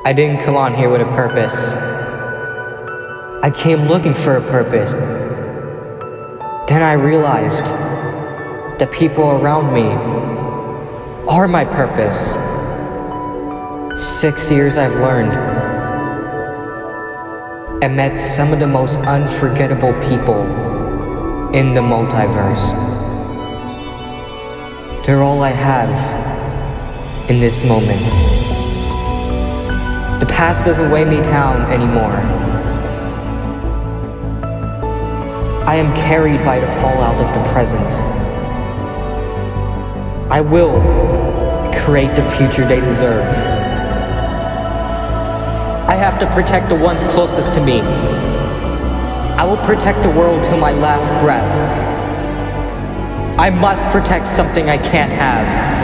I didn't come on here with a purpose. I came looking for a purpose. Then I realized the people around me are my purpose. 6 years I've learned and met some of the most unforgettable people in the multiverse. They're all I have in this moment. The past doesn't weigh me down anymore. I am carried by the fallout of the present. I will create the future they deserve. I have to protect the ones closest to me. I will protect the world till my last breath. I must protect something I can't have.